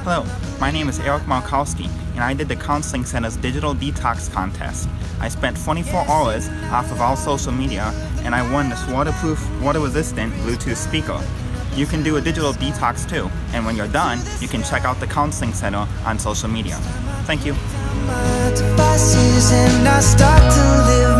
Hello, my name is Malkowski, and I did the Counseling Center's Digital Detox contest. I spent 24 hours off of all social media, and I won this waterproof, water-resistant Bluetooth speaker. You can do a digital detox too, and when you're done, you can check out the Counseling Center on social media. Thank you.